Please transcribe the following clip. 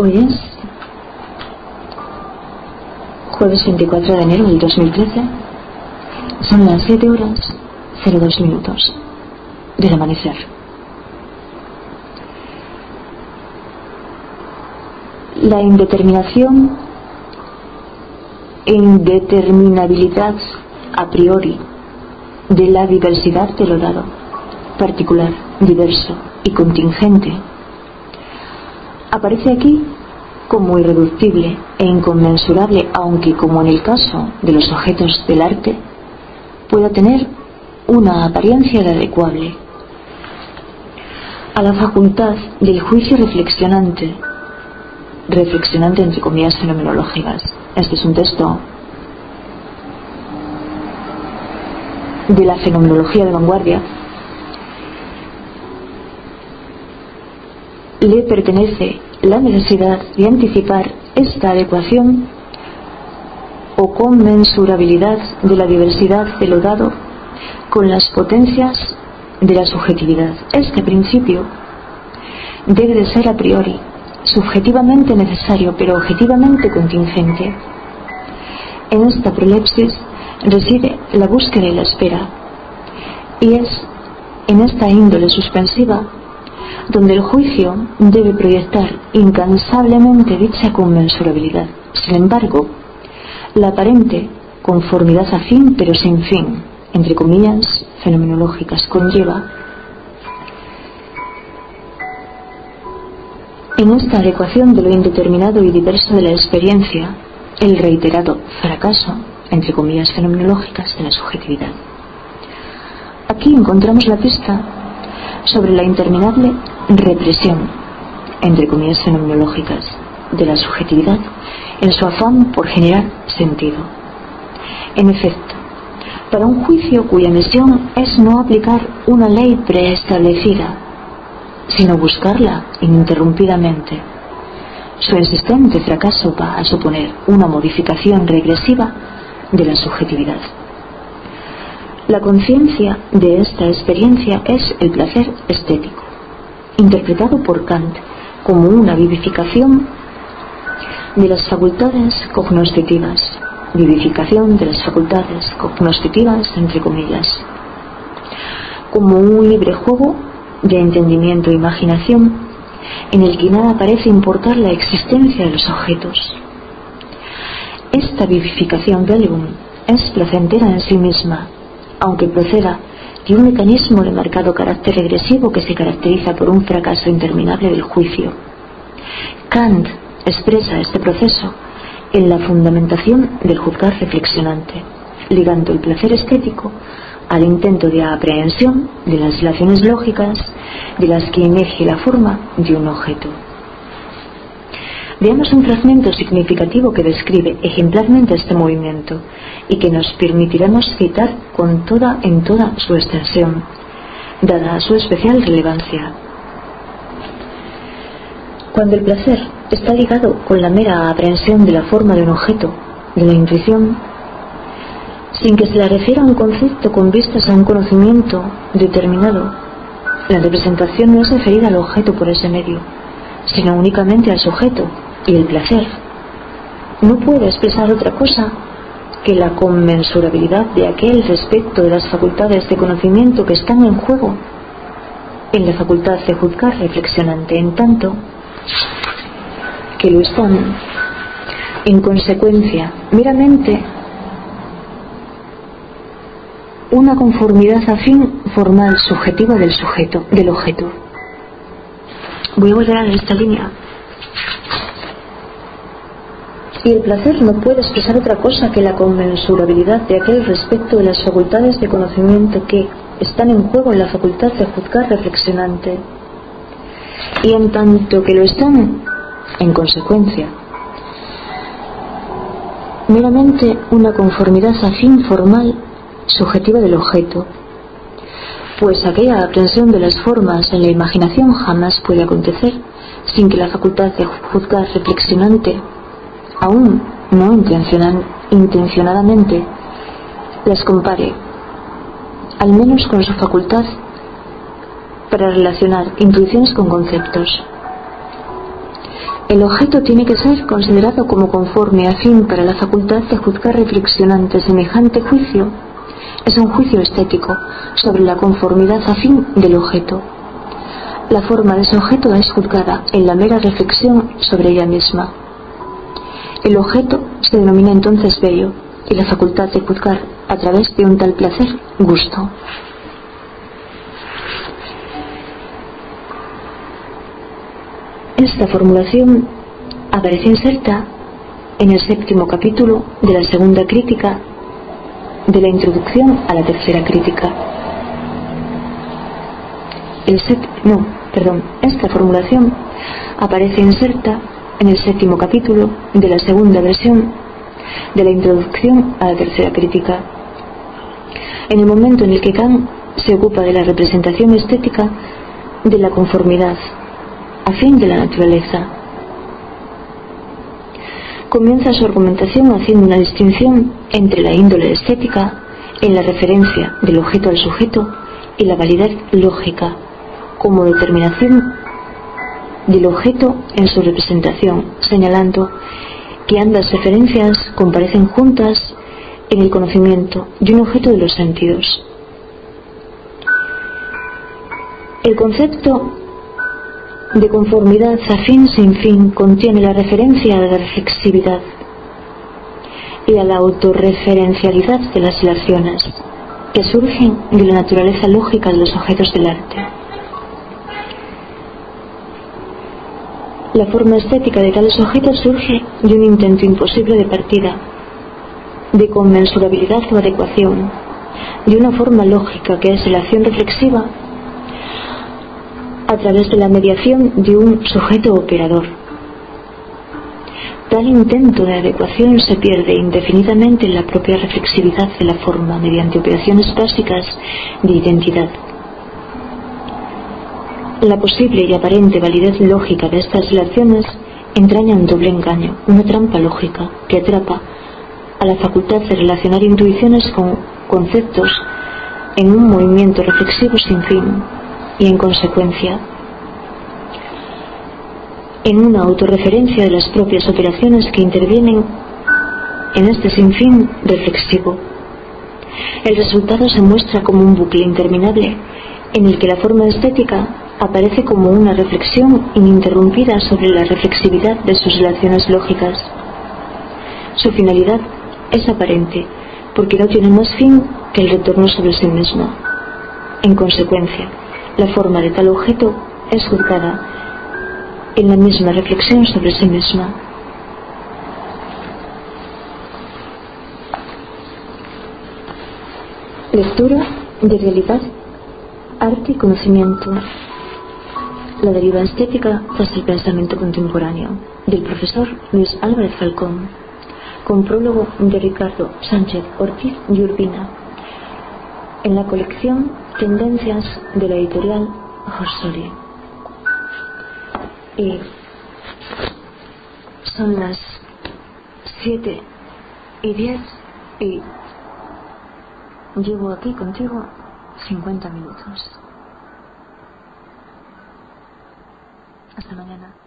Hoy es jueves 24 de enero del 2013. Son las 7:02 del amanecer. La indeterminación e indeterminabilidad a priori de la diversidad de lo dado, particular, diverso y contingente, aparece aquí como irreductible e inconmensurable, aunque, como en el caso de los objetos del arte, pueda tener una apariencia de adecuable a la facultad del juicio reflexionante entre comillas fenomenológicas. Este es un texto de la fenomenología de vanguardia. Le pertenece la necesidad de anticipar esta adecuación o conmensurabilidad de la diversidad de lo dado con las potencias de la subjetividad. Este principio debe de ser a priori, subjetivamente necesario, pero objetivamente contingente. En esta prolepsis reside la búsqueda y la espera, y es en esta índole suspensiva donde el juicio debe proyectar incansablemente dicha conmensurabilidad. Sin embargo, la aparente conformidad a fin pero sin fin, entre comillas fenomenológicas, conlleva en esta adecuación de lo indeterminado y diverso de la experiencia el reiterado fracaso, entre comillas fenomenológicas, de la subjetividad. Aquí encontramos la pista sobre la interminable represión, entre comillas fenomenológicas, de la subjetividad en su afán por generar sentido. En efecto, para un juicio cuya misión es no aplicar una ley preestablecida, sino buscarla ininterrumpidamente, su insistente fracaso va a suponer una modificación regresiva de la subjetividad. La conciencia de esta experiencia es el placer estético, interpretado por Kant como una vivificación de las facultades cognoscitivas, entre comillas, como un libre juego de entendimiento e imaginación en el que nada parece importar la existencia de los objetos. Esta vivificación Bellum es placentera en sí misma, aunque proceda de un mecanismo de marcado carácter regresivo que se caracteriza por un fracaso interminable del juicio. Kant expresa este proceso en la fundamentación del juzgar reflexionante, ligando el placer estético al intento de aprehensión de las relaciones lógicas de las que emerge la forma de un objeto. Veamos un fragmento significativo que describe ejemplarmente este movimiento y que nos permitiremos citar en toda su extensión, dada su especial relevancia. Cuando el placer está ligado con la mera aprehensión de la forma de un objeto, de la intuición, sin que se le refiera a un concepto con vistas a un conocimiento determinado, la representación no es referida al objeto por ese medio, sino únicamente al sujeto, y el placer no puede expresar otra cosa que la conmensurabilidad de aquel respecto de las facultades de conocimiento que están en juego en la facultad de juzgar reflexionante, en tanto que lo están, en consecuencia, meramente una conformidad afín formal subjetiva del objeto. Voy a volver a esta línea. Y el placer no puede expresar otra cosa que la conmensurabilidad de aquel respecto de las facultades de conocimiento que están en juego en la facultad de juzgar reflexionante. Y en tanto que lo están, en consecuencia, meramente una conformidad afín formal subjetiva del objeto, pues aquella aprehensión de las formas en la imaginación jamás puede acontecer sin que la facultad de juzgar reflexionante, aún no intencionadamente, las compare, al menos con su facultad para relacionar intuiciones con conceptos. El objeto tiene que ser considerado como conforme a fin para la facultad de juzgar reflexionante. Semejante juicio es un juicio estético sobre la conformidad afín del objeto. La forma de ese objeto es juzgada en la mera reflexión sobre ella misma. El objeto se denomina entonces bello y la facultad de juzgar a través de un tal placer, gusto. Esta formulación aparece inserta en el 7º capítulo de la segunda crítica de la introducción a la tercera crítica. Esta formulación aparece inserta en el 7º capítulo de la segunda versión de la introducción a la tercera crítica. En el momento en el que Kant se ocupa de la representación estética de la conformidad afín de la naturaleza, comienza su argumentación haciendo una distinción entre la índole estética en la referencia del objeto al sujeto y la validez lógica como determinación del objeto en su representación, señalando que ambas referencias comparecen juntas en el conocimiento de un objeto de los sentidos. El concepto de conformidad afín sin fin contiene la referencia a la reflexividad y a la autorreferencialidad de las relaciones que surgen de la naturaleza lógica de los objetos del arte. La forma estética de tales objetos surge de un intento imposible de partida, de conmensurabilidad o adecuación, de una forma lógica que es la acción reflexiva a través de la mediación de un sujeto operador. Tal intento de adecuación se pierde indefinidamente en la propia reflexividad de la forma mediante operaciones básicas de identidad. La posible y aparente validez lógica de estas relaciones entraña un doble engaño, una trampa lógica que atrapa a la facultad de relacionar intuiciones con conceptos en un movimiento reflexivo sin fin y, en consecuencia, en una autorreferencia de las propias operaciones que intervienen en este sinfín reflexivo. El resultado se muestra como un bucle interminable en el que la forma estética aparece como una reflexión ininterrumpida sobre la reflexividad de sus relaciones lógicas. Su finalidad es aparente porque no tiene más fin que el retorno sobre sí misma. En consecuencia, la forma de tal objeto es juzgada en la misma reflexión sobre sí misma. Lectura de realidad, arte y conocimiento. La deriva estética tras el pensamiento contemporáneo, del profesor Luis Álvarez Falcón, con prólogo de Ricardo Sánchez Ortiz y Urbina, en la colección Tendencias de la editorial Horsoli. Y son las 7:10 y llevo aquí contigo 50 minutos. Hasta mañana.